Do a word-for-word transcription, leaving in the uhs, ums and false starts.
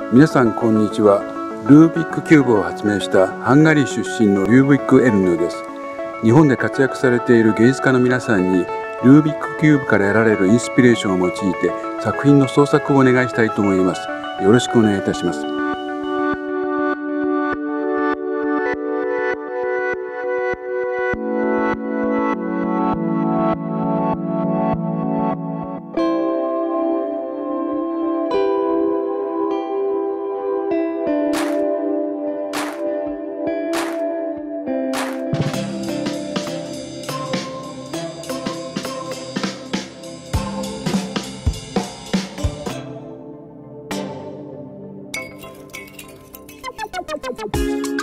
皆さんこんにちは。ルービックキューブを発明したハンガリー出身のリュービック・エルヌです。日本で活躍されている芸術家の皆さんにルービックキューブから得られるインスピレーションを用いて作品の創作をお願いしたいと思います。よろしくお願いいたします。 Thank you.